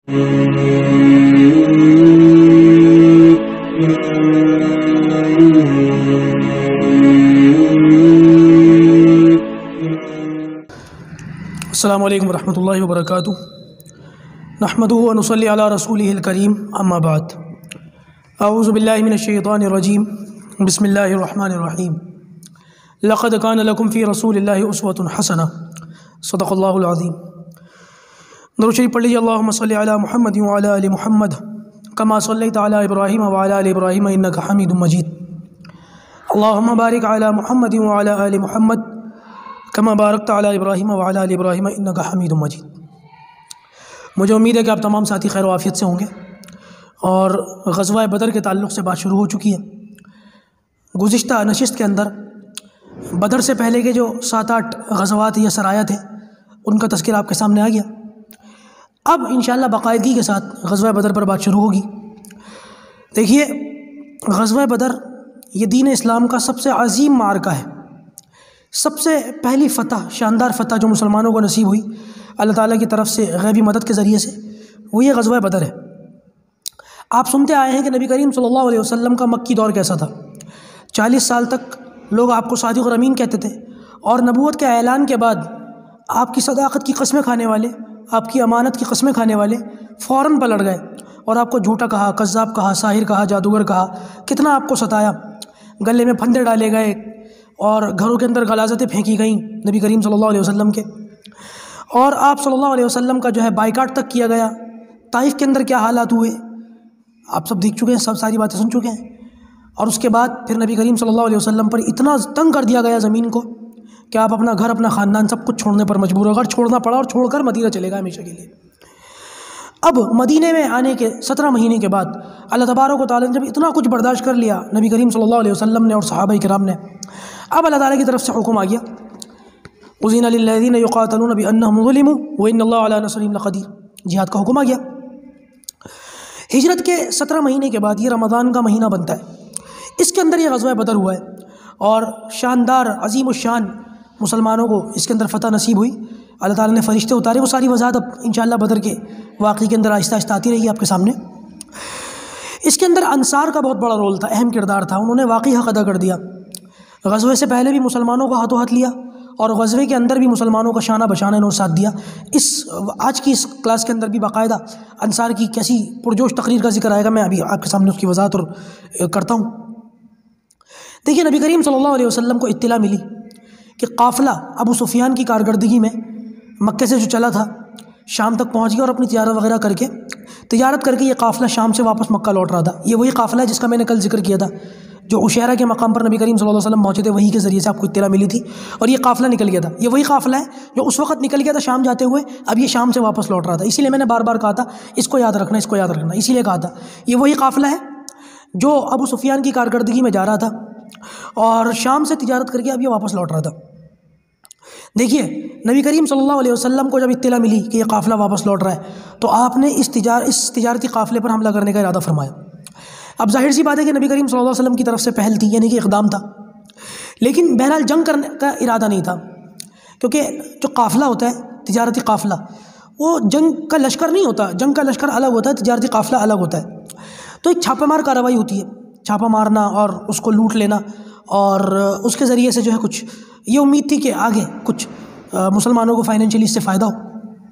السلام علیکم ورحمۃ اللہ وبرکاتہ۔ نحمدہ و نصلی علی رسولہ الکریم، اما بعد، اعوذ باللہ من الشیطان الرجیم، بسم اللہ الرحمن الرحیم۔ لقد کان لکم فی رسول اللہ اسوۃ حسنہ، صدق اللہ العظیم۔ درود شریف پڑھ لیجیے۔ اللہم صلی علی محمد وعلی آل محمد کما صلیت علی ابراہیم وعلی آل ابراہیم انک حمید مجید۔ اللہم بارک علی محمد وعلی آل محمد کما بارکت علی ابراہیم وعلی آل ابراہیم انک حمید مجید۔ مجھے امید ہے کہ آپ تمام ساتھی خیر و عافیت سے ہوں گے، اور غزوہ بدر کے تعلق سے بات شروع ہو چکی ہے۔ گزشتہ نشست کے اندر بدر سے پہلے کے جو 7-8 غزوات یا سرایا تھے ان کا تذکرہ آپ کے سامنے آ گیا۔ اب انشاءاللہ باقاعدگی کے ساتھ غزوہ بدر پر بات شروع ہوگی۔ دیکھیے، غزوہ بدر یہ دین اسلام کا سب سے عظیم معرکہ ہے، سب سے پہلی فتح، شاندار فتح جو مسلمانوں کو نصیب ہوئی اللہ تعالیٰ کی طرف سے غیبی مدد کے ذریعے سے، وہ یہ غزوہ بدر ہے۔ آپ سنتے آئے ہیں کہ نبی کریم صلی اللہ علیہ وسلم کا مکی دور کیسا تھا۔ 40 سال تک لوگ آپ کو صادق اور امین کہتے تھے، اور نبوت کے اعلان کے بعد آپ کی صداقت کی قسمیں کھانے والے، آپ کی امانت کی قسمیں کھانے والے فوراً پلٹ گئے اور آپ کو جھوٹا کہا، کذاب کہا، ساحر کہا، جادوگر کہا، کتنا آپ کو ستایا، گلے میں پھندے ڈالے گئے اور گھروں کے اندر غلاظتیں پھینکی گئیں نبی کریم صلی اللہ علیہ وسلم کے، اور آپ صلی اللہ علیہ وسلم کا جو ہے بائیکاٹ تک کیا گیا۔ طائف کے اندر کیا حالات ہوئے آپ سب دیکھ چکے ہیں، سب ساری باتیں سن چکے ہیں۔ اور اس کے بعد پھر نبی کریم صلی اللہ علیہ وسلم پر اتنا تنگ کر دیا گیا زمین کو کہ آپ اپنا گھر، اپنا خاندان سب کچھ چھوڑنے پر مجبور ہو، گھر چھوڑنا پڑا اور چھوڑ کر مدینہ چلے گا ہمیشہ کے لیے۔ اب مدینہ میں آنے کے 17 مہینے کے بعد اللہ تبارک و تعالیٰ نے جب اتنا کچھ برداشت کر لیا نبی کریم صلی اللہ علیہ وسلم نے اور صحابہ کرام نے، اب اللہ تعالیٰ کی طرف سے حکم آ گیا، اذن للذین یقاتلون بانہم ظلموا وان اللہ علی نصرہم لقدیر۔ جہاد کا حکم آ گیا۔ ہجرت کے 17 مہینے کے بعد یہ رمضان کا مہینہ بنتا ہے، اس کے اندر یہ غزوہ بدر ہوا ہے، اور شاندار عظیم الشان مسلمانوں کو اس کے اندر فتح نصیب ہوئی۔ اللہ تعالیٰ نے فرشتے اتارے، وہ ساری وضاحت اب انشاءاللہ بدر کے واقعے کے اندر آہستہ آہستہ آتی رہی آپ کے سامنے۔ اس کے اندر انصار کا بہت بڑا رول تھا، اہم کردار تھا، انہوں نے واقعی حق ادا کر دیا۔ غزوے سے پہلے بھی مسلمانوں کو ہاتھوں ہاتھ لیا، اور غزوے کے اندر بھی مسلمانوں کا شانہ بشانہ انہوں نے ساتھ دیا۔ آج کی اس کلاس کے اندر بھی باقاعدہ انصار کی کیسی پرجوش تقریر کا ذکر آئے گا، میں ابھی آپ کے سامنے اس کی وضاحت اور کرتا ہوں۔ دیکھیے، نبی کریم صلی اللہ علیہ وسلم کو اطلاع ملی کہ قافلہ ابو سفیان کی کارکردگی میں مکے سے جو چلا تھا شام تک پہنچ گیا، اور اپنی تجارت وغیرہ تجارت کر کے یہ قافلہ شام سے واپس مکہ لوٹ رہا تھا۔ یہ وہی قافلہ ہے جس کا میں نے کل ذکر کیا تھا، جو عشیرہ کے مقام پر نبی کریم صلی اللہ علیہ وسلم پہنچے تھے، وہی کے ذریعے سے آپ کو اطلاع ملی تھی، اور یہ قافلہ نکل گیا تھا۔ یہ وہی قافلہ ہے جو اس وقت نکل گیا تھا شام جاتے ہوئے، اب یہ شام سے واپس لوٹ رہا تھا۔ اسی لیے میں نے بار بار کہا تھا اس کو یاد رکھنا، اس کو یاد رکھنا، اسی لیے کہا تھا یہ وہی قافلہ ہے جو ابو سفیان کی کارکردگی میں جا رہا تھا، اور شام سے تجارت کر کے اب یہ واپس لوٹ رہا تھا۔ دیکھیے، نبی کریم صلی اللہ علیہ وسلم کو جب اطلاع ملی کہ یہ قافلہ واپس لوٹ رہا ہے، تو آپ نے اس تجارتی قافلے پر حملہ کرنے کا ارادہ فرمایا۔ اب ظاہر سی بات ہے کہ نبی کریم صلی اللہ علیہ وسلم کی طرف سے پہل تھی، یعنی کہ اقدام تھا، لیکن بہرحال جنگ کرنے کا ارادہ نہیں تھا، کیونکہ جو قافلہ ہوتا ہے تجارتی قافلہ، وہ جنگ کا لشکر نہیں ہوتا، جنگ کا لشکر الگ ہوتا ہے، تجارتی قافلہ الگ ہوتا ہے۔ تو ایک چھاپہ مار کارروائی ہوتی ہے، چھاپہ مارنا اور اس کو لوٹ لینا، اور اس کے ذریعے سے جو ہے کچھ یہ امید تھی کہ آگے کچھ مسلمانوں کو فائنینشلی اس سے فائدہ ہو۔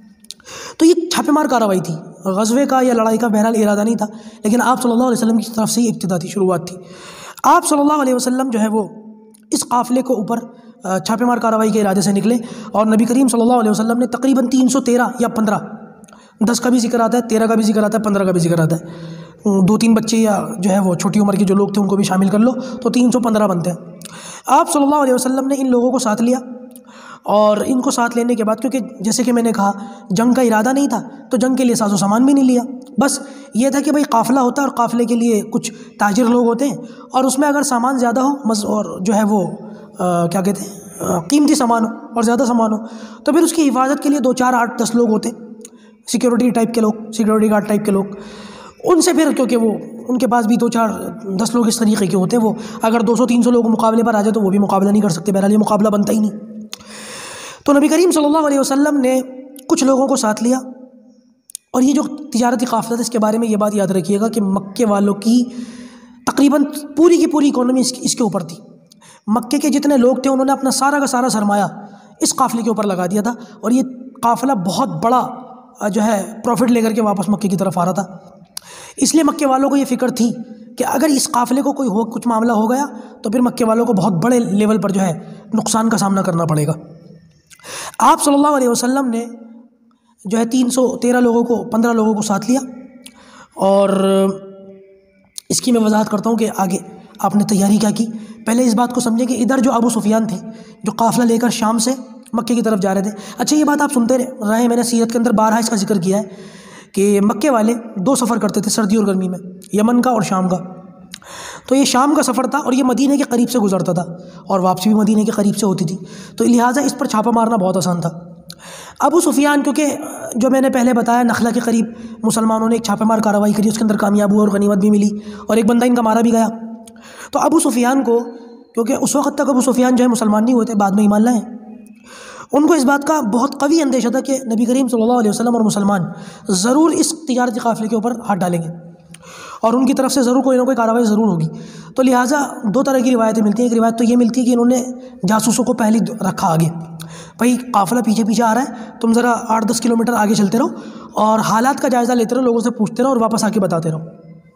تو یہ چھاپے مار کارروائی تھی، غزوے کا یا لڑائی کا بہرحال ارادہ نہیں تھا، لیکن آپ صلی اللہ علیہ وسلم کی طرف سے یہ ابتدا تھی، شروعات تھی۔ آپ صلی اللہ علیہ وسلم جو ہے وہ اس قافلے کو اوپر چھاپے مار کارروائی کے ارادے سے نکلے، اور نبی کریم صلی اللہ علیہ وسلم نے تقریباً 313 یا 15، 10 کا بھی ذکر آتا ہے، 13 کا بھی ذکر آتا ہے، 15 کا بھی ذکر آتا ہے، 2-3 بچے یا جو ہے وہ چھوٹی عمر کے جو لوگ تھے ان کو بھی شامل کر لو تو 315 بنتے ہیں۔ آپ صلی اللہ علیہ وسلم نے ان لوگوں کو ساتھ لیا، اور ان کو ساتھ لینے کے بعد، کیونکہ جیسے کہ میں نے کہا جنگ کا ارادہ نہیں تھا، تو جنگ کے لیے ساز و سامان بھی نہیں لیا، بس یہ تھا کہ بھائی قافلہ ہوتا ہے اور قافلے کے لیے کچھ تاجر لوگ ہوتے ہیں، اور اس میں اگر سامان زیادہ ہو اور جو ہے وہ کیا کہتے ہیں قیمتی سامان ہو اور زیادہ سامان ہو، تو پھر اس کی حفاظت کے لیے 2 4 8 10 لوگ ہوتے، سیکیورٹی ٹائپ کے لوگ، سیکیورٹی گارڈ ٹائپ کے لوگ، ان سے پھر کیونکہ وہ ان کے پاس بھی 2 4 10 لوگ اس طریقے کے ہوتے ہیں، وہ اگر 200 300 لوگ مقابلے پر آ جائے تو وہ بھی مقابلہ نہیں کر سکتے، بہرحال یہ مقابلہ بنتا ہی نہیں۔ تو نبی کریم صلی اللہ علیہ وسلم نے کچھ لوگوں کو ساتھ لیا، اور یہ جو تجارتی قافلہ تھا اس کے بارے میں یہ بات یاد رکھیے گا کہ مکے والوں کی تقریباً پوری کی پوری اکانومی اس کے اوپر تھی۔ مکے کے جتنے لوگ تھے انہوں نے اپنا سارا کا سارا سرمایہ اس قافلے کے اوپر لگا دیا تھا، اور یہ قافلہ بہت بڑا جو ہے پروفٹ لے کر کے واپس مکے کی طرف آ رہا تھا۔ اس لیے مکے والوں کو یہ فکر تھی کہ اگر اس قافلے کو کچھ معاملہ ہو گیا تو پھر مکے والوں کو بہت بڑے لیول پر جو ہے نقصان کا سامنا کرنا پڑے گا۔ آپ صلی اللہ علیہ وسلم نے جو ہے 313 لوگوں کو 15 لوگوں کو ساتھ لیا، اور اس کی میں وضاحت کرتا ہوں کہ آگے آپ نے تیاری کیا کی۔ پہلے اس بات کو سمجھیں کہ ادھر جو ابو سفیان تھے جو قافلہ لے کر شام سے مکے کی طرف جا رہے تھے۔ اچھا یہ بات آپ سنتے رہے ہیں، میں نے سیرت کے اندر بارہا اس کا ذکر کیا ہے کہ مکے والے 2 سفر کرتے تھے سردی اور گرمی میں، یمن کا اور شام کا۔ تو یہ شام کا سفر تھا اور یہ مدینے کے قریب سے گزرتا تھا، اور واپسی بھی مدینے کے قریب سے ہوتی تھی، تو لہٰذا اس پر چھاپا مارنا بہت آسان تھا۔ ابو سفیان کیونکہ جو میں نے پہلے بتایا نخلا کے قریب مسلمانوں نے ایک چھاپے مار کارروائی کری، اس کے اندر کامیاب ہوئے اور غنیمت بھی ملی، اور ایک بندہ ان کا مارا بھی گیا۔ تو ابو سفیان کو، کیونکہ اس وقت تک ابو سفیان جو ہے مسلمان نہیں ہوئے تھے، بعد میں ایمان لائے، ان کو اس بات کا بہت قوی اندیشہ تھا کہ نبی کریم صلی اللہ علیہ وسلم اور مسلمان ضرور اس تجارتی قافلے کے اوپر ہاتھ ڈالیں گے، اور ان کی طرف سے ضرور کوئی نہ کوئی کارروائی ضرور ہوگی۔ تو لہٰذا 2 طرح کی روایتیں ملتی ہیں۔ ایک روایت تو یہ ملتی ہے کہ انہوں نے جاسوسوں کو پہلے رکھا آگے، بھائی قافلہ پیچھے پیچھے آ رہا ہے، تم ذرا 8-10 کلومیٹر آگے چلتے رہو اور حالات کا جائزہ لیتے رہو، لوگوں سے پوچھتے رہو اور واپس آ کے بتاتے رہو۔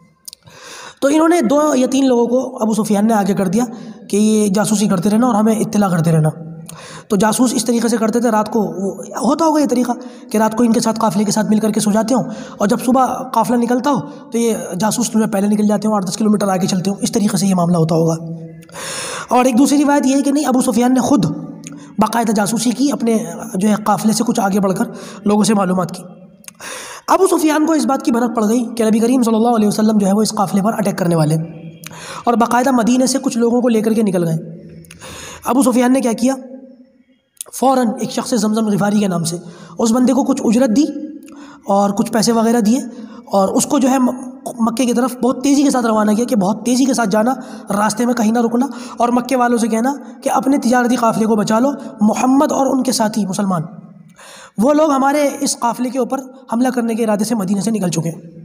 تو انہوں نے 2 یا 3 لوگوں کو ابو سفیان نے آگے کر دیا کہ یہ جاسوسی کرتے رہنا اور ہمیں اطلاع کرتے رہنا۔ تو جاسوس اس طریقے سے کرتے تھے، رات کو ہوتا ہوگا یہ طریقہ کہ رات کو ان کے ساتھ قافلے کے ساتھ مل کر کے سو جاتے ہوں، اور جب صبح قافلہ نکلتا ہو تو یہ جاسوس تمہیں پہلے نکل جاتے ہوں، 8-10 کلومیٹر آگے چلتے ہوں، اس طریقے سے یہ معاملہ ہوتا ہوگا۔ اور ایک دوسری روایت یہ ہے کہ نہیں، ابو سفیان نے خود باقاعدہ جاسوسی کی، اپنے جو ہے قافلے سے کچھ آگے بڑھ کر لوگوں سے معلومات کی۔ ابو سفیان کو اس بات کی بھنک پڑ گئی کہ نبی کریم صلی اللہ علیہ وسلم جو ہے وہ اس قافلے پر اٹیک کرنے والے، اور باقاعدہ مدینے سے کچھ لوگوں کو لے کر کے نکل گئے۔ ابو سفیان نے کیا کیا، فوراً ایک شخص زمزم غفاری کے نام سے اس بندے کو کچھ اجرت دی اور کچھ پیسے وغیرہ دیے، اور اس کو جو ہے مکے کی طرف بہت تیزی کے ساتھ روانہ کیا کہ بہت تیزی کے ساتھ جانا، راستے میں کہیں نہ رکنا، اور مکے والوں سے کہنا کہ اپنے تجارتی قافلے کو بچا لو، محمد اور ان کے ساتھی مسلمان وہ لوگ ہمارے اس قافلے کے اوپر حملہ کرنے کے ارادے سے مدینے سے نکل چکے ہیں۔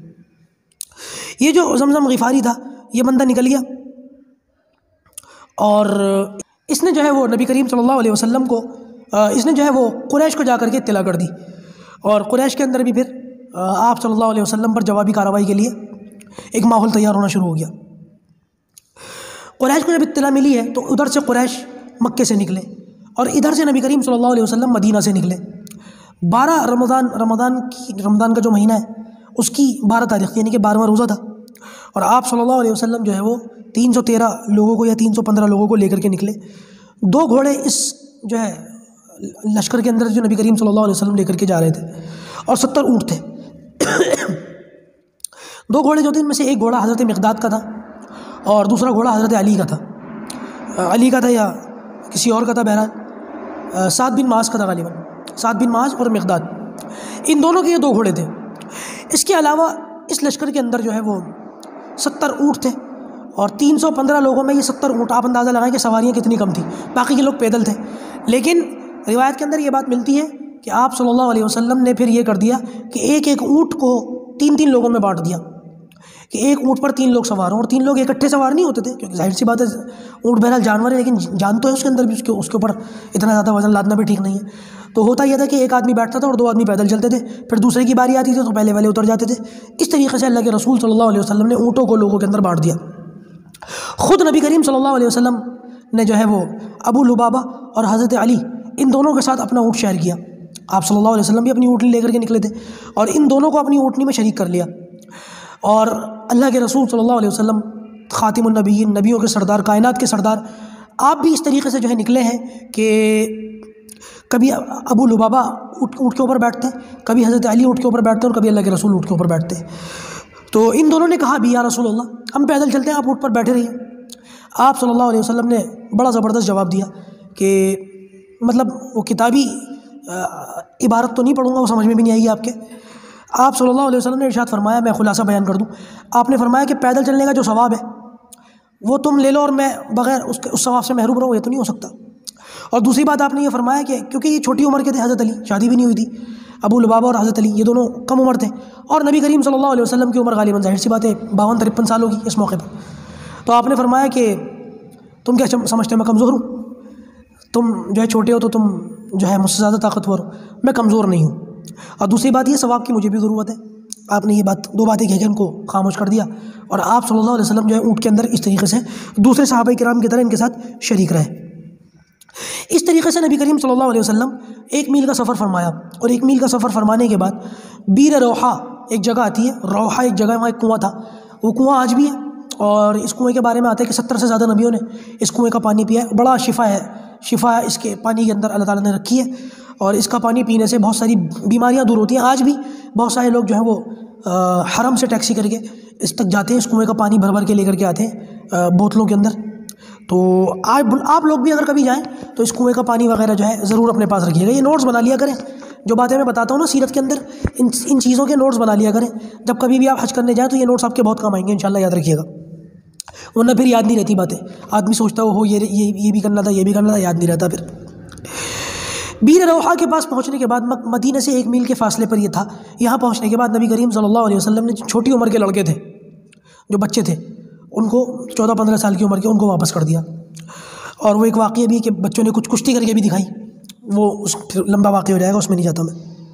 یہ جو زمزم غفاری تھا یہ بندہ نکل گیا، اور اس نے جو ہے وہ نبی کریم صلی اللہ علیہ وسلم کو اس نے جو ہے وہ قریش کو جا کر کے اطلاع کر دی، اور قریش کے اندر بھی پھر آپ صلی اللہ علیہ وسلم پر جوابی کارروائی کے لیے ایک ماحول تیار ہونا شروع ہو گیا۔ قریش کو جب اطلاع ملی ہے تو ادھر سے قریش مکے سے نکلے، اور ادھر سے نبی کریم صلی اللہ علیہ وسلم مدینہ سے نکلے۔ 12 رمضان کا جو مہینہ ہے اس کی 12 تاریخ یعنی کہ 12واں روزہ تھا، اور آپ صلی اللہ علیہ وسلم جو ہے وہ 313 لوگوں کو یا 315 لوگوں کو لے کر کے نکلے۔ 2 گھوڑے اس جو ہے لشکر کے اندر جو نبی کریم صلی اللہ علیہ وسلم لے کر کے جا رہے تھے، اور 70 اونٹ تھے۔ 2 گھوڑے جو تھے ان میں سے ایک گھوڑا حضرت مقداد کا تھا اور دوسرا گھوڑا حضرت علی کا تھا یا کسی اور کا تھا، بہرحال سعد بن معاذ کا تھا، غالباً سعد بن معاذ اور مقداد، ان دونوں کے یہ 2 گھوڑے تھے۔ اس کے علاوہ اس لشکر کے اندر جو ہے وہ 70 اونٹ تھے، اور 315 لوگوں میں یہ 70 اونٹ، آپ اندازہ لگائیں کہ سواریاں کتنی کم تھیں، باقی کے لوگ پیدل تھے۔ لیکن روایت کے اندر یہ بات ملتی ہے کہ آپ صلی اللہ علیہ وسلم نے پھر یہ کر دیا کہ ایک اونٹ کو 3 لوگوں میں بانٹ دیا، کہ ایک اونٹ پر 3 لوگ سوار ہوں، اور 3 لوگ اکٹھے سوار نہیں ہوتے تھے، کیونکہ ظاہر سی بات ہے اونٹ بہرحال جانور ہے، لیکن جان تو ہے اس کے اندر بھی، اس کے اوپر اتنا زیادہ وزن لادنا بھی ٹھیک نہیں ہے۔ تو ہوتا یہ تھا کہ ایک آدمی بیٹھتا تھا اور 2 آدمی پیدل چلتے تھے، پھر دوسرے کی باری آتی تھی تو پہلے والے اتر جاتے تھے۔ اس طریقے سے اللہ کے رسول صلی اللہ علیہ وسلم نے اونٹوں کو لوگوں کے اندر بانٹ دیا۔ خود نبی کریم صلی اللہ علیہ وسلم نے جو ہے وہ ابو لبابہ اور حضرت علی ان دونوں کے ساتھ اپنا اونٹ شیئر کیا۔ آپ صلی اللہ علیہ وسلم بھی اپنی اونٹنی لے کر کے نکلے تھے، اور ان دونوں کو اپنی اونٹنی میں شریک کر لیا۔ اور اللہ کے رسول صلی اللہ علیہ وسلم خاتم النبیین، نبیوں کے سردار، کائنات کے سردار، آپ بھی اس طریقے سے جو ہے نکلے ہیں کہ کبھی ابو لبابہ اونٹ کے اوپر بیٹھتے، کبھی حضرت علی اونٹ کے اوپر بیٹھتے، اور کبھی اللہ کے رسول اونٹ کے اوپر بیٹھتے۔ تو ان دونوں نے کہا بھی یا رسول اللہ ہم پیدل چلتے ہیں، آپ اونٹ پر بیٹھے رہیے۔ آپ صلی اللہ علیہ وسلم نے بڑا زبردست جواب دیا کہ مطلب وہ کتابی عبارت تو نہیں پڑھوں گا، وہ سمجھ میں بھی نہیں آئے گی آپ کے۔ آپ صلی اللہ علیہ وسلم نے ارشاد فرمایا، میں خلاصہ بیان کر دوں، آپ نے فرمایا کہ پیدل چلنے کا جو ثواب ہے وہ تم لے لو اور میں بغیر اس ثواب سے محروم رہوں، یہ تو نہیں ہو سکتا۔ اور دوسری بات آپ نے یہ فرمایا کہ کیونکہ یہ چھوٹی عمر کے تھے، حضرت علی شادی بھی نہیں ہوئی تھی، ابو لبابہ اور حضرت علی یہ دونوں کم عمر تھے، اور نبی کریم صلی اللہ علیہ وسلم کی عمر غالباً ظاہر سی بات ہے 52-53 سال ہوگی اس موقع پر۔ تو آپ نے فرمایا کہ تم کیا سمجھتے ہو میں کمزور ہوں؟ تم جو ہے چھوٹے ہو تو تم جو ہے مجھ سے زیادہ طاقتور ہو، میں کمزور نہیں ہوں، اور دوسری بات یہ ثواب کی مجھے بھی ضرورت ہے۔ آپ نے یہ بات 2 باتیں کہہ کے ان کو خاموش کر دیا، اور آپ صلی اللہ علیہ وسلم جو ہے اونٹ کے اندر اس طریقے سے دوسرے صحابہ کرام کی طرح ان کے ساتھ شریک رہے۔ اس طریقے سے نبی کریم صلی اللہ علیہ وسلم 1 میل کا سفر فرمایا، اور 1 میل کا سفر فرمانے کے بعد بیر روحا ایک جگہ آتی ہے، روحا ایک جگہ، وہاں ایک کنواں تھا، وہ کنواں آج بھی ہے، اور اس کنویں کے بارے میں آتا ہے کہ 70 سے زیادہ نبیوں نے اس کنویں کا پانی پیا ہے، بڑا شفا ہے، شفا اس کے پانی کے اندر اللہ تعالیٰ نے رکھی ہے، اور اس کا پانی پینے سے بہت ساری بیماریاں دور ہوتی ہیں۔ آج بھی بہت سارے لوگ جو ہیں وہ حرم سے ٹیکسی کر کے اس تک جاتے ہیں، اس کنویں کا پانی بھر کے لے کر کے آتے ہیں بوتلوں کے اندر۔ تو آپ لوگ بھی اگر کبھی جائیں تو اس کنویں کا پانی وغیرہ جو ہے ضرور اپنے پاس رکھیے گا، یہ نوٹس بنا لیا کریں، جو باتیں میں بتاتا ہوں نا سیرت کے اندر، ان چیزوں کے نوٹس بنا لیا کریں، جب کبھی بھی آپ حج کرنے جائیں تو یہ نوٹس آپ کے بہت کام آئیں گے انشاءاللہ، یاد رکھیے گا، ورنہ پھر یاد نہیں رہتی باتیں، آدمی سوچتا ہو یہ بھی کرنا تھا، یہ بھی کرنا تھا، یاد نہیں رہتا پھر۔ بیر روحا کے پاس پہنچنے کے بعد مدینہ سے 1 میل کے فاصلے پر یہ تھا، یہاں پہنچنے کے بعد نبی کریم صلی اللہ علیہ وسلم نے چھوٹی عمر کے لڑکے تھے، جو بچے تھے، ان کو 14-15 سال کی عمر کے ان کو واپس کر دیا، اور وہ ایک واقعہ بھی کہ بچوں نے کچھ کشتی کر کے بھی دکھائی، وہ پھر لمبا واقعہ ہو جائے گا، اس میں نہیں جاتا میں۔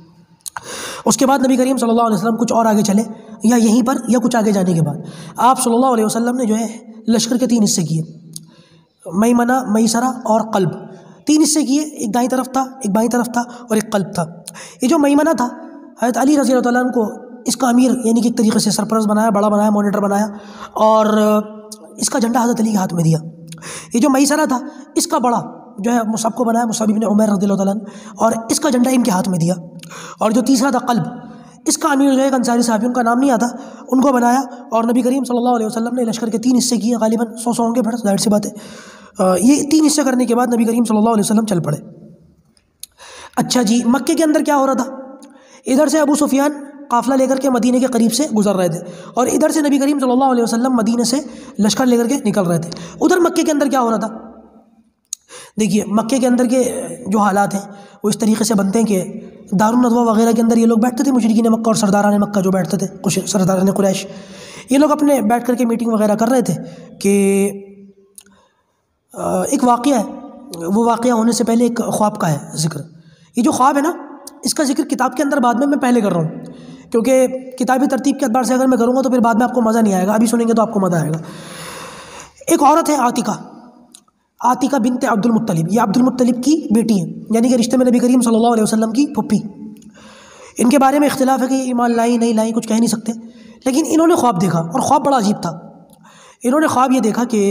اس کے بعد نبی کریم صلی اللہ علیہ وسلم کچھ اور آگے چلے، یا یہیں پر یا کچھ آگے جانے کے بعد آپ صلی اللہ علیہ وسلم نے جو ہے لشکر کے 3 حصے کیے، میمنہ، میسرہ اور قلب، 3 حصے کیے، ایک دائیں طرف تھا، ایک بائیں طرف تھا، اور ایک قلب تھا۔ یہ جو میمنہ تھا حضرت علی رضی اللہ عنہ کو اس کا امیر یعنی کہ ایک طریقے سے سرپرست بنایا، بڑا بنایا، مانیٹر بنایا، اور اس کا جھنڈا حضرت علی کے ہاتھ میں دیا۔ یہ جو میسرہ تھا اس کا بڑا جو ہے مصعب کو بنایا، مصعب بن عمیر رضی اللہ عنہ، اور اس کا جھنڈا ان کے ہاتھ میں دیا، اور جو تیسرا تھا قلب، اس کا امیر جو ہے ایک انصاری صحابی، ان کا نام نہیں آتا، ان کو بنایا، اور نبی کریم صلی اللہ علیہ وسلم نے لشکر کے 3 حصے کیے، غالباً 100 ہوں گے، پھر ظاہر سی بات ہے یہ 3 حصے کرنے کے بعد نبی کریم صلی اللہ علیہ وسلم چل پڑے۔ اچھا جی، مکے کے اندر کیا ہو رہا تھا؟ ادھر سے ابو سفیان قافلہ لے کر کے مدینے کے قریب سے گزر رہے تھے، اور ادھر سے نبی کریم صلی اللہ علیہ وسلم مدینے سے لشکر لے کر کے نکل رہے تھے۔ ادھر مکے کے اندر کیا ہو رہا تھا؟ دیکھیے مکے کے اندر کے جو حالات ہیں وہ اس طریقے سے بنتے ہیں کہ دارالندوہ وغیرہ کے اندر یہ لوگ بیٹھتے تھے، مشرکین مکہ اور سرداران مکہ جو بیٹھتے تھے، سرداران قریش، یہ لوگ اپنے بیٹھ کر کے میٹنگ وغیرہ کر رہے تھے کہ ایک واقعہ ہے، وہ واقعہ ہونے سے پہلے ایک خواب کا ہے ذکر۔ یہ جو خواب ہے نا، اس کا ذکر کتاب کے اندر بعد میں پہلے کر رہا ہوں، کیونکہ کتابی ترتیب کے اعتبار سے اگر میں کروں گا تو پھر بعد میں آپ کو مزہ نہیں آئے گا، ابھی سنیں گے تو آپ کو مزہ آئے گا۔ ایک عورت ہے عاتقہ بنت عبد المطلب، یہ عبد المطلب کی بیٹی ہیں، یعنی کہ رشتے میں نبی کریم صلی اللہ علیہ وسلم کی پھپھی۔ ان کے بارے میں اختلاف ہے کہ ایمان لائیں نہیں لائیں، کچھ کہہ نہیں سکتے، لیکن انہوں نے خواب دیکھا، اور خواب بڑا عجیب تھا۔ انہوں نے خواب یہ دیکھا کہ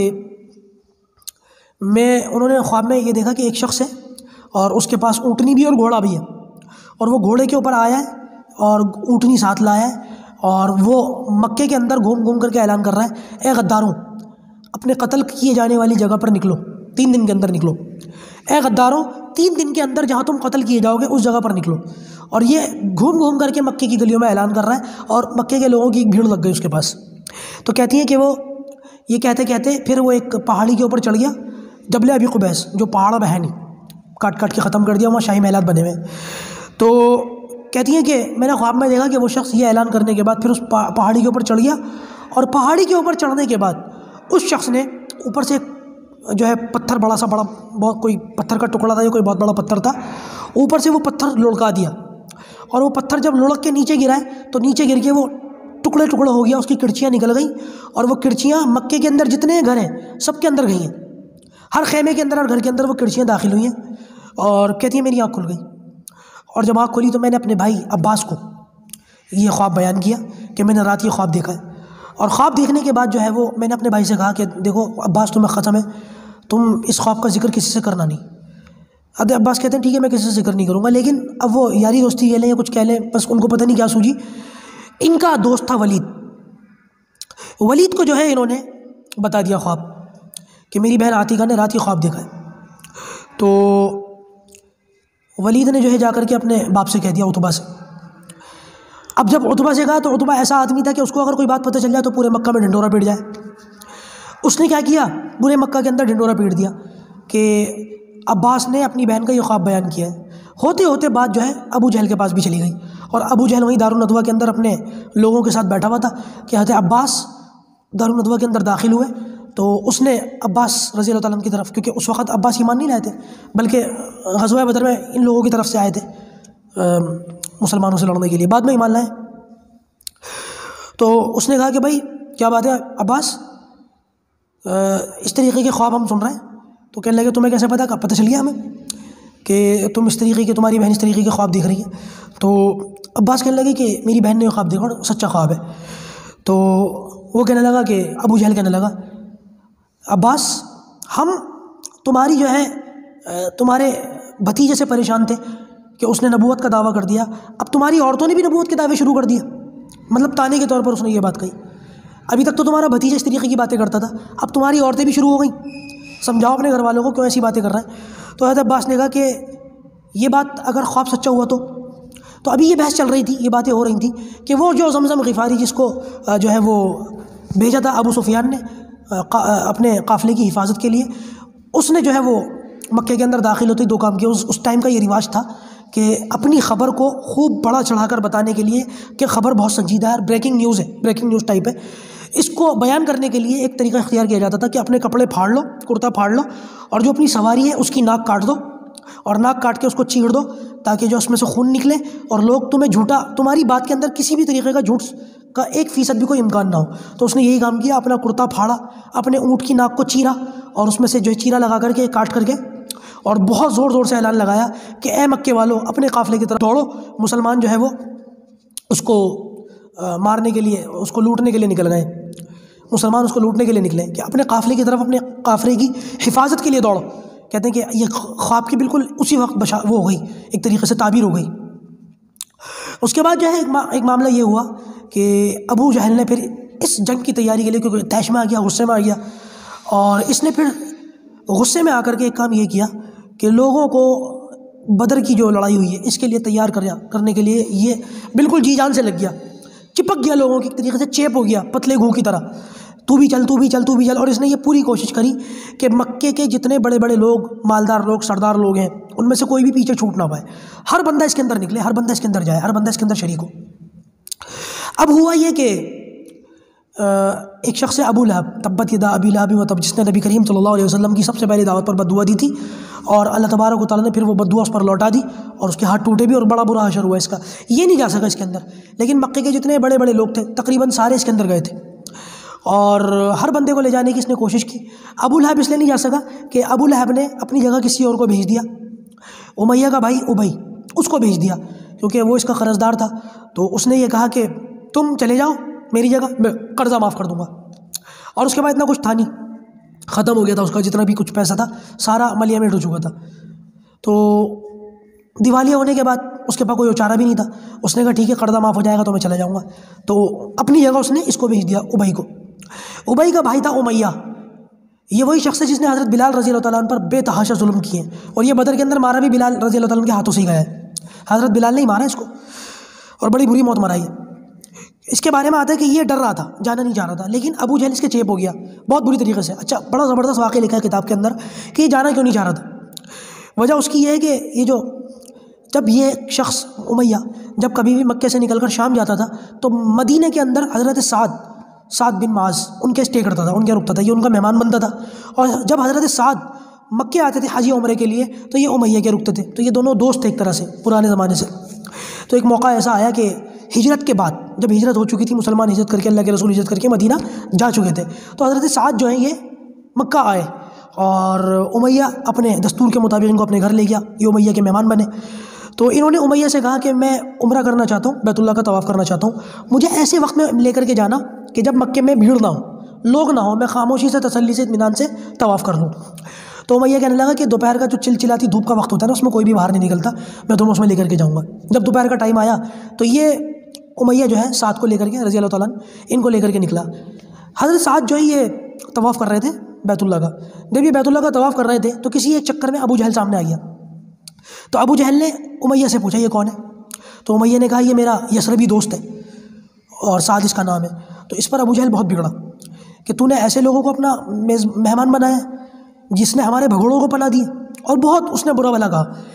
انہوں نے خواب میں یہ دیکھا کہ ایک شخص ہے، اور اس کے پاس اونٹنی بھی اور گھوڑا بھی ہے، اور وہ گھوڑے کے اوپر آیا ہے اور اونٹنی ساتھ لایا ہے، اور وہ مکے کے اندر گھوم گھوم کر کے اعلان کر رہا ہے، اے غداروں، اپنے قتل کیے جانے والی جگہ پر نکلو، 3 دن کے اندر نکلو، اے غداروں 3 دن کے اندر جہاں تم قتل کیے جاؤ گے اس جگہ پر نکلو۔ اور یہ گھوم گھوم کر کے مکے کی گلیوں میں اعلان کر رہا ہے، اور مکے کے لوگوں کی بھیڑ لگ گئی اس کے پاس۔ تو کہتی ہیں کہ وہ یہ کہتے کہتے پھر وہ ایک پہاڑی کے اوپر چڑھ گیا، جبل ابی قبیس، جو پہاڑ ہے نہیں، کاٹ کاٹ کے ختم کر دیا، وہاں شاہی محلات بنے ہوئے۔ تو کہتی ہیں کہ میں نے خواب میں دیکھا کہ وہ شخص یہ اعلان کرنے کے بعد پھر اس پہاڑی کے اوپر چڑھ گیا، اور پہاڑی کے اوپر چڑھنے کے بعد اس شخص نے اوپر سے جو ہے پتھر، بڑا بہت کوئی پتھر کا ٹکڑا تھا یا کوئی بہت بڑا پتھر تھا، اوپر سے وہ پتھر لڑکا دیا، اور وہ پتھر جب لڑک کے نیچے گرا ہے تو نیچے گر کے وہ ٹکڑے ٹکڑے ہو گیا، اس کی کرچیاں نکل گئیں، اور وہ کرچیاں مکے کے اندر جتنے گھر ہیں سب کے اندر گئی ہیں، ہر خیمے کے اندر اور گھر کے اندر وہ کرچیاں داخل ہوئی ہیں۔ اور کہتی ہے میری آنکھ کھل گئی، اور جب آنکھ کھلی تو میں نے اپنے بھائی عباس کو یہ خواب بیان کیا کہ میں نے رات یہ خواب دیکھا ہے۔ اور خواب دیکھنے کے بعد جو ہے وہ میں نے اپنے بھائی سے کہا کہ دیکھو عباس تمہیں قسم ہے تم اس خواب کا ذکر کسی سے کرنا نہیں۔ اب عباس کہتے ہیں ٹھیک ہے میں کسی سے ذکر نہیں کروں گا، لیکن اب وہ یاری دوستی کہہ لیں یا کچھ کہہ لیں، بس ان کو پتہ نہیں کیا سوجی۔ ان کا دوست تھا ولید کو جو ہے انہوں نے بتا دیا خواب کہ میری بہن عاتقہ نے رات یہ خواب دیکھا ہے۔ تو ولید نے جو ہے جا کر کے اپنے باپ سے کہہ دیا، عتبہ سے۔ اب جب عتبہ سے کہا تو عتبہ ایسا آدمی تھا کہ اس کو اگر کوئی بات پتہ چل جائے تو پورے مکہ میں ڈھنڈورا پیٹ جائے۔ اس نے کیا کیا، پورے مکہ کے اندر ڈھنڈورا پیٹ دیا کہ عباس نے اپنی بہن کا یہ خواب بیان کیا ہے، ہوتے ہوتے بات جو ہے ابو جہل کے پاس بھی چلی گئی، اور ابو جہل وہیں دارالندوہ کے اندر اپنے لوگوں کے ساتھ بیٹھا ہوا تھا کہ حضرت عباس دارالندوہ کے اندر داخل ہوئے، تو اس نے عباس رضی اللہ تعالیٰ عنہ کی طرف، کیونکہ اس وقت عباس ایمان نہیں لائے تھے بلکہ غزوہ بدر میں ان لوگوں کی طرف سے آئے تھے مسلمانوں سے لڑنے کے لیے، بعد میں ایمان لائے، تو اس نے کہا کہ بھائی کیا بات ہے عباس، اس طریقے کے خواب ہم سن رہے ہیں، تو کہنے لگے تمہیں کیسے پتہ چل گیا ہمیں کہ تم اس طریقے کے، تمہاری بہن اس طریقے کے خواب دیکھ رہی ہے؟ تو عباس کہنے لگے کہ میری بہن نے یہ خواب دیکھا اور سچا خواب ہے۔ تو وہ کہنے لگا کہ ابو جہل کہنے لگا عباس ہم تمہاری جو ہے تمہارے بھتیجے سے پریشان تھے کہ اس نے نبوت کا دعویٰ کر دیا، اب تمہاری عورتوں نے بھی نبوت کے دعوے شروع کر دیا، مطلب تانے کے طور پر اس نے یہ بات کہی، ابھی تک تو تمہارا بھتیجا اس طریقے کی باتیں کرتا تھا، اب تمہاری عورتیں بھی شروع ہو گئیں، سمجھاؤ اپنے گھر والوں کو کیوں ایسی باتیں کر رہے ہیں؟ تو حضرت عباس نے کہا کہ یہ بات اگر خواب سچا ہوا تو ابھی یہ بحث چل رہی تھی، یہ باتیں ہو رہی تھیں کہ وہ جو زمزم غفاری جس کو جو ہے وہ بھیجا تھا ابو سفیان نے اپنے قافلے کی حفاظت کے لیے، اس نے جو ہے وہ مکے کے اندر داخل ہوتے ہی دو کام کیے۔ اس ٹائم کا یہ رواج تھا کہ اپنی خبر کو خوب بڑا چڑھا کر بتانے کے لیے کہ خبر بہت سنجیدہ ہے، بریکنگ نیوز ہے، بریکنگ نیوز ٹائپ ہے، اس کو بیان کرنے کے لیے ایک طریقہ اختیار کیا جاتا تھا کہ اپنے کپڑے پھاڑ لو، کرتا پھاڑ لو، اور جو اپنی سواری ہے اس کی ناک کاٹ دو، اور ناک کاٹ کے اس کو چیڑ دو تاکہ جو اس میں سے خون نکلے، اور لوگ تمہیں جھوٹا، تمہاری بات کے اندر کسی بھی طریقے کا جھوٹ کا 1% بھی کوئی امکان نہ ہو۔ تو اس نے یہی کام کیا، اپنا کرتا پھاڑا، اپنے اونٹ کی ناک کو چیرا، اور اس میں سے جو ہے چیرا لگا کر کے کاٹ کر کے، اور بہت زور زور سے اعلان لگایا کہ اے مکے والو اپنے قافلے کی طرف دوڑو، مسلمان جو ہے وہ اس کو مارنے کے لیے، اس کو لوٹنے کے لیے نکل گئے، مسلمان اس کو لوٹنے کے لیے نکلے کہ اپنے قافلے کی طرف، اپنے قافلے کی حفاظت کے لیے دوڑو۔ کہتے ہیں کہ یہ خواب کی بالکل اسی وقت وہ ہو گئی، ایک طریقے سے تعبیر ہو گئی۔ اس کے بعد جو ہے ایک معاملہ یہ ہوا کہ ابو جہل نے پھر اس جنگ کی تیاری کے لیے، کیونکہ طیش میں آ گیا، غصے میں آ گیا، اور اس نے پھر غصے میں آ کر کے ایک کام یہ کیا کہ لوگوں کو بدر کی جو لڑائی ہوئی ہے اس کے لیے تیار کرنے کے لیے یہ بالکل جی جان سے لگ گیا، چپک گیا لوگوں کی، ایک طریقے سے چیپ ہو گیا پتلے گھو کی طرح، تو بھی چل تو بھی چل تو بھی چل، اور اس نے یہ پوری کوشش کری کہ مکے کے جتنے بڑے بڑے لوگ، مالدار لوگ، سردار لوگ ہیں، ان میں سے کوئی بھی پیچھے چھوٹ نہ پائے، ہر بندہ اس کے اندر نکلے، ہر بندہ اس کے اندر جائے، ہر بندہ اس کے اندر شریک ہو۔ اب ہوا یہ کہ ایک شخص ابو لہب، تبت یدا ابی لہب و تب، جس نے نبی کریم صلی اللہ علیہ وسلم کی سب سے پہلی دعوت پر بد دعا دی تھی، اور اللہ تبارک و تعالیٰ نے پھر وہ بد دعا اس پر لوٹا دی، اور اس کے ہاتھ ٹوٹے بھی، اور بڑا برا حشر ہوا اس کا، یہ نہیں جا سکا اس کے اندر، لیکن مکے کے جتنے بڑے بڑے لوگ تھے تقریباً سارے اس کے اندر گئے تھے، اور ہر بندے کو لے جانے کی اس نے کوشش کی۔ ابو لہب اس لیے نہیں جا سکا کہ ابو لہب نے اپنی جگہ کسی اور کو بھیج دیا، امیہ کا بھائی ابی، اس کو بھیج دیا، کیونکہ وہ اس کا قرض دار تھا، تو اس نے یہ کہا کہ تم چلے جاؤ میری جگہ، میں قرضہ معاف کر دوں گا، اور اس کے بعد اتنا کچھ تھا نہیں، ختم ہو گیا تھا اس کا جتنا بھی کچھ پیسہ تھا، سارا ملیہ میں ڈو چکا تھا، تو دیوالیہ ہونے کے بعد اس کے پاس کوئی چارہ بھی نہیں تھا، اس نے کہا ٹھیک ہے قرضہ معاف ہو جائے گا تو میں چلا جاؤں گا، تو اپنی جگہ اس نے اس کو بھیج دیا، ابی کو۔ ابی کا بھائی تھا امیہ، یہ وہی شخص ہے جس نے حضرت بلال رضی اللہ تعالیٰ عنہ پر بے تحاشا ظلم کیے ہیں، اور یہ بدر کے اندر مارا بھی بلال رضی اللہ تعالیٰ عنہ کے ہاتھوں سے ہی گیا ہے، حضرت بلال نے ہی مارا اس کو، اور بڑی بری موت مرائی ہے۔ اس کے بارے میں آتا ہے کہ یہ ڈر رہا تھا، جانا نہیں چاہ رہا تھا، لیکن ابو جہل اس کے چیپ ہو گیا بہت بری طریقے سے۔ اچھا، بڑا زبردست واقعہ لکھا ہے کتاب کے اندر کہ یہ جانا کیوں نہیں چاہ رہا تھا۔ وجہ اس کی یہ ہے کہ جب یہ شخص امیہ جب کبھی بھی مکے سے نکل کر شام جاتا تھا تو مدینہ کے اندر حضرت سعد بن معاذ ان کے اسٹے کرتا تھا، ان کے رکتا تھا، یہ ان کا مہمان بنتا تھا، اور جب حضرت سعد مکے آتے تھے حج عمرے کے لیے تو یہ امیہ کے رکتے تھے، تو یہ دونوں دوست تھے ایک طرح سے پرانے زمانے سے۔ تو ایک موقع ایسا آیا کہ ہجرت کے بعد جب ہجرت ہو چکی تھی، مسلمان ہجرت کر کے، اللہ کے رسول ہجرت کر کے مدینہ جا چکے تھے، تو حضرت سعد جو ہیں یہ مکہ آئے، اور امیہ اپنے دستور کے مطابق ان کو اپنے گھر لے گیا، یہ امیہ کے مہمان بنے۔ تو انہوں نے امیہ سے کہا کہ میں عمرہ کرنا چاہتا ہوں، بیت اللہ کا طواف کرنا چاہتا ہوں، مجھے ایسے وقت میں لے کر کے جانا کہ جب مکے میں بھیڑ نہ ہو، لوگ نہ ہو، میں خاموشی سے، تسلی سے، اطمینان سے طواف کر لوں۔ تو امیہ کہنے لگا کہ دوپہر کا جو چلچلاتی دھوپ کا وقت ہوتا ہے نا، اس میں کوئی بھی باہر نہیں نکلتا، میں تمہیں اس میں لے کر کے جاؤں گا۔ جب دوپہر کا ٹائم آیا تو یہ امیہ جو ہے سعد کو لے کر کے، رضی اللہ تعالیٰ عنہ، ان کو لے کر کے نکلا۔ حضرت سعد جو ہے یہ طواف کر رہے تھے بیت اللہ کا، جب یہ بیت اللہ کا طواف کر رہے تھے تو کسی ایک چکر میں ابو جہل سامنے آ گیا، تو ابو جہل نے امیہ سے پوچھا یہ کون ہے؟ تو امیہ نے کہا یہ میرا یثربی دوست ہے، اور سعد اس کا نام ہے۔ تو اس پر ابو جہل بہت بگڑا کہ تو نے ایسے لوگوں کو اپنا مہمان بنایا جس نے ہمارے بھگوڑوں کو پناہ دی، اور بہت اس نے برا بھلا کہا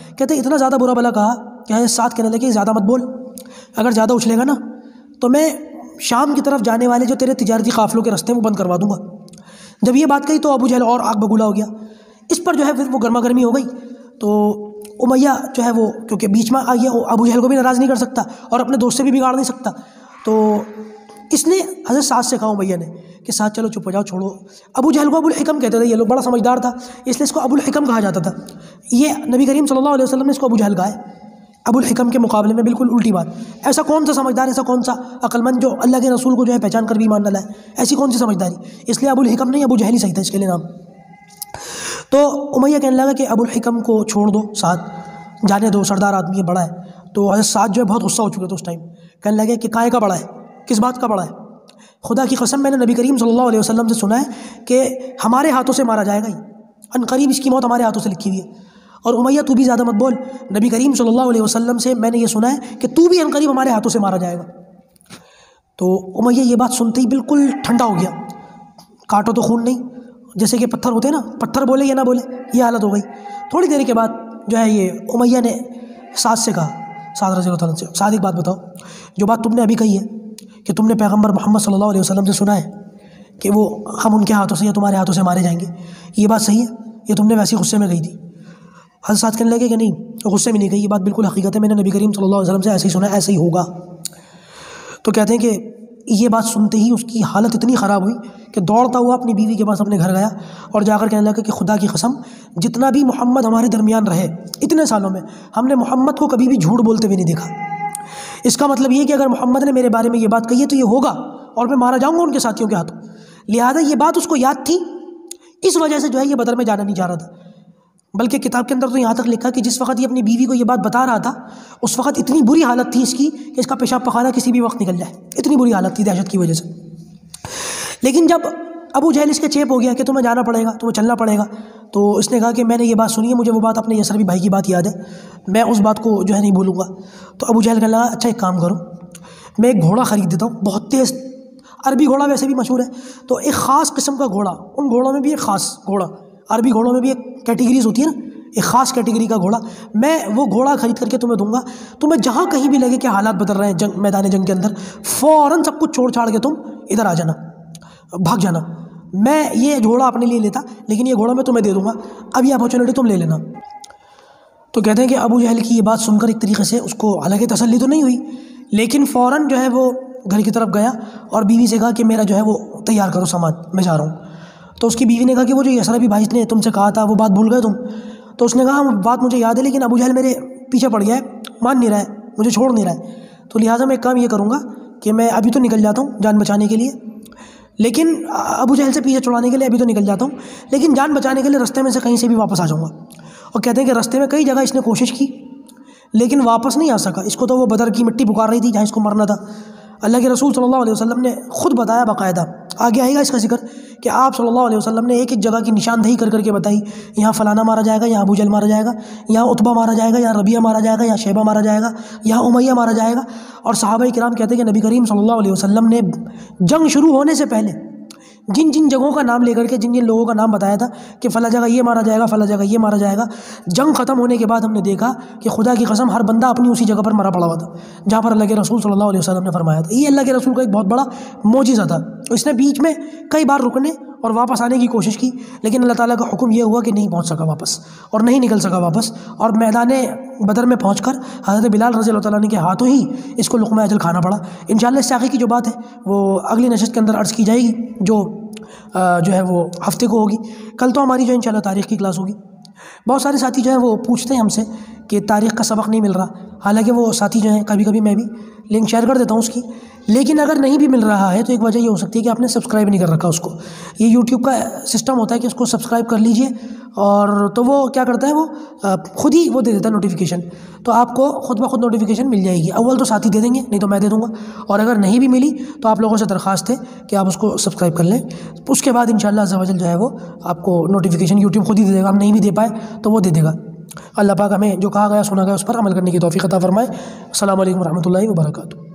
کہتے اتنا زیادہ برا بلا کہا کہ حضرت سعد کہنے لگے زیادہ مت بول، اگر زیادہ اچھلے گا نا تو میں شام کی طرف جانے والے جو تیرے تجارتی قافلوں کے رستے ہیں وہ بند کروا دوں گا۔ جب یہ بات کہی تو ابو جہل اور آگ بگولا ہو گیا۔ اس پر جو ہے پھر وہ گرما گرمی ہو گئی، تو امیہ جو ہے وہ کیونکہ بیچ میں آ گیا، وہ ابو جہل کو بھی ناراض نہیں کر سکتا اور اپنے دوست سے بھی بگاڑ نہیں سکتا، تو اس نے حضرت سعد سے کہا امیہ نے کہ سعد چلو چپ ہو جاؤ، چھوڑو۔ ابو جہل کو ابو الحکم کہتے تھے، یہ لوگ بڑا سمجھدار تھا اس لیے اس کو ابو الحکم کہا جاتا تھا۔ یہ نبی کریم صلی اللہ علیہ وسلم نے اس کو ابو جہل کہا ہے، ابو الحکم کے مقابلے میں بالکل الٹی بات۔ ایسا کون سا سمجھدار، ایسا کون سا عقل مند جو اللہ کے رسول کو جو ہے پہچان کر بھی ایمان نہ لائے، ایسی کون سی سمجھداری؟ اس لیے ابو الحکم نہیں، ابو جہل ہی صحیح تھا اس کے لیے نام۔ تو امیہ کہنے لگا کہ ابو الحکم کو چھوڑ دو، سعد جانے دو، سردار آدمی ہے، بڑا ہے۔ تو حضرت سعد جو ہے بہت غصہ ہو چکے تھے اس ٹائم، کہنے لگے کہ کائے کا بڑا ہے، کس بات کا بڑا ہے؟ خدا کی قسم میں نے نبی کریم صلی اللہ علیہ وسلم سے سنا ہے کہ ہمارے ہاتھوں سے مارا جائے گا، ان قریب اس کی موت ہمارے ہاتھوں سے لکھی ہوئی ہے۔ اور امیہ تو بھی زیادہ مت بول، نبی کریم صلی اللہ علیہ وسلم سے میں نے یہ سنا ہے کہ تو بھی ان قریب ہمارے ہاتھوں سے مارا جائے گا۔ تو امیہ یہ بات سنتے ہی بالکل ٹھنڈا ہو گیا، کاٹو تو خون نہیں، جیسے کہ پتھر ہوتے ہیں نا، پتھر بولے یا نہ بولے یہ حالت ہو گئی۔ تھوڑی دیر کے بعد جو ہے یہ امیہ نے سعد سے کہا، سعد رضی اللہ عنہ سے، سعد ایک بات بتاؤ، جو بات تم نے ابھی کہی ہے کہ تم نے پیغمبر محمد صلی اللہ علیہ وسلم سے سنا ہے کہ وہ ہم ان کے ہاتھوں سے یا تمہارے ہاتھوں سے مارے جائیں گے، یہ بات صحیح ہے؟ یہ تم نے ویسے غصے میں کہی تھی؟ حضرت سعد کہنے لگے کہ نہیں، غصے میں نہیں کہی، یہ بات بالکل حقیقت ہے، میں نے نبی کریم صلی اللہ علیہ وسلم سے ایسے ہی سنا ہے، ایسے ہی ہوگا۔ تو کہتے ہیں کہ یہ بات سنتے ہی اس کی حالت اتنی خراب ہوئی کہ دوڑتا ہوا اپنی بیوی کے پاس اپنے گھر گیا اور جا کر کہنے لگا کہ خدا کی قسم جتنا بھی محمد ہمارے درمیان رہے اتنے سالوں میں ہم نے محمد کو کبھی بھی جھوٹ بولتے ہوئے نہیں دیکھا۔ اس کا مطلب یہ کہ اگر محمد نے میرے بارے میں یہ بات کہی ہے تو یہ ہوگا اور میں مارا جاؤں گا ان کے ساتھیوں کے ہاتھوں۔ لہٰذا یہ بات اس کو یاد تھی، اس وجہ سے جو ہے یہ بدر میں جانا نہیں چاہ رہا تھا۔ بلکہ کتاب کے اندر تو یہاں تک لکھا کہ جس وقت یہ اپنی بیوی کو یہ بات بتا رہا تھا اس وقت اتنی بری حالت تھی اس کی کہ اس کا پیشاب پخانہ کسی بھی وقت نکل جائے، اتنی بری حالت تھی دہشت کی وجہ سے۔ لیکن جب ابو جہل اس کے چیپ ہو گیا کہ تمہیں جانا پڑے گا، تمہیں چلنا پڑے گا، تو اس نے کہا کہ میں نے یہ بات سنی ہے، مجھے وہ بات اپنے یسربی بھائی کی بات یاد ہے، میں اس بات کو جو ہے نہیں بھولوں گا۔ تو ابو جہل کہنے لگا اچھا ایک کام کرو، میں ایک گھوڑا خرید دیتا ہوں، بہت تیز، عربی گھوڑا ویسے بھی مشہور ہے، تو ایک خاص قسم کا گھوڑا، ان گھوڑوں میں بھی ایک خاص گھوڑا، عربی گھوڑوں میں بھی ایک کیٹیگریز ہوتی ہے نا، ایک خاص کیٹیگری کا گھوڑا، میں وہ گھوڑا خرید کر کے تمہیں دوں گا، تمہیں جہاں کہیں بھی لگے کہ حالات بدل رہے ہیں جنگ، میدان جنگ کے اندر، فوراً سب کچھ چھوڑ چھاڑ کے تم ادھر آ جانا، بھاگ جانا۔ میں یہ گھوڑا اپنے لیے لیتا لیکن یہ گھوڑا میں تمہیں دے دوں گا، اب یہ اپارچونیٹی تم لے لینا۔ تو کہتے ہیں کہ ابو جہل کی یہ بات سن کر ایک طریقے سے اس کو حالانکہ تسلی تو نہیں ہوئی، لیکن فوراً جو ہے وہ گھر کی طرف گیا اور بیوی سے کہا کہ میرا جو ہے وہ تیار کرو سامان، میں جا رہا ہوں۔ تو اس کی بیوی نے کہا کہ وہ جو یسربی بھائی نے تم سے کہا تھا وہ بات بھول گئے تم؟ تو اس نے کہا بات مجھے یاد ہے لیکن ابو جہل میرے پیچھے پڑ گیا ہے، مان نہیں رہا ہے، مجھے چھوڑ نہیں رہا ہے، تو لہٰذا میں ایک کام یہ کروں گا کہ میں ابھی تو نکل جاتا ہوں جان بچانے کے لیے، لیکن ابو جہل سے پیچھے چھڑانے کے لیے ابھی تو نکل جاتا ہوں، لیکن جان بچانے کے لیے رستے میں سے کہیں سے بھی واپس آ جاؤں گا۔ اور کہتے ہیں کہ رستے میں کئی جگہ اس نے کوشش کی لیکن واپس نہیں آ سکا، اس کو تو وہ بدر کی مٹی پکار رہی تھی جہاں اس کو مرنا تھا۔ اللہ کے رسول صلی اللہ علیہ وسلم نے خود بتایا باقاعدہ، آگے آئے گا اس کا ذکر، کہ آپ صلی اللہ علیہ وسلم نے ایک ایک جگہ کی نشاندہی کر کر کے بتائی، یہاں فلانا مارا جائے گا، یہاں ابو جہل مارا جائے گا، یہاں عتبہ مارا جائے گا، یہاں ربیعہ مارا جائے گا، یہاں شیبہ مارا جائے گا، یہاں امیہ مارا جائے گا۔ اور صحابہ کرام کہتے ہیں کہ نبی کریم صلی اللہ علیہ وسلم نے جنگ شروع ہونے سے پہلے جن جن جگہوں کا نام لے کر کے جن جن لوگوں کا نام بتایا تھا کہ فلاں جگہ یہ مارا جائے گا، فلاں جگہ یہ مارا جائے گا، جنگ ختم ہونے کے بعد ہم نے دیکھا کہ خدا کی قسم ہر بندہ اپنی اسی جگہ پر مرا پڑا ہوا تھا جہاں پر اللہ کے رسول صلی اللہ علیہ وسلم نے فرمایا تھا۔ یہ اللہ کے رسول کا ایک بہت بڑا معجزہ تھا۔ اس نے بیچ میں کئی بار رکنے اور واپس آنے کی کوشش کی لیکن اللہ تعالیٰ کا حکم یہ ہوا کہ نہیں پہنچ سکا واپس اور نہیں نکل سکا واپس، اور میدان بدر میں پہنچ کر حضرت بلال رضی اللہ تعالیٰ عنہ کے ہاتھوں ہی اس کو لقمہ اجل کھانا پڑا۔ انشاءاللہ اس سے آگے کی جو بات ہے وہ اگلی نشست کے اندر عرض کی جائے گی جو ہے وہ ہفتے کو ہوگی۔ کل تو ہماری جو انشاءاللہ تاریخ کی کلاس ہوگی۔ بہت سارے ساتھی جو ہیں وہ پوچھتے ہیں ہم سے کہ تاریخ کا سبق نہیں مل رہا، حالانکہ وہ ساتھی جو ہیں کبھی کبھی میں بھی لنک شیئر کر دیتا ہوں اس کی، لیکن اگر نہیں بھی مل رہا ہے تو ایک وجہ یہ ہو سکتی ہے کہ آپ نے سبسکرائب نہیں کر رکھا اس کو۔ یہ یوٹیوب کا سسٹم ہوتا ہے کہ اس کو سبسکرائب کر لیجئے اور تو وہ کیا کرتا ہے، وہ خود ہی وہ دے دیتا ہے نوٹیفیکیشن، تو آپ کو خود بخود نوٹیفیکیشن مل جائے گی۔ اول تو ساتھی دے دیں گے، نہیں تو میں دے دوں گا، اور اگر نہیں بھی ملی تو آپ لوگوں سے درخواست ہے کہ آپ اس کو سبسکرائب کر لیں، اس کے بعد انشاءاللہ عز و جل جو ہے وہ آپ کو نوٹیفیکیشن یوٹیوب خود ہی دے دے گا۔ ہم نہیں بھی دے پائے تو وہ دے دے گا۔ اللہ پاک ہمیں جو کہا گیا سنا گیا اس پر عمل کرنے کی توفیق عطا فرمائے۔ السلام علیکم ورحمۃ اللہ وبرکاتہ۔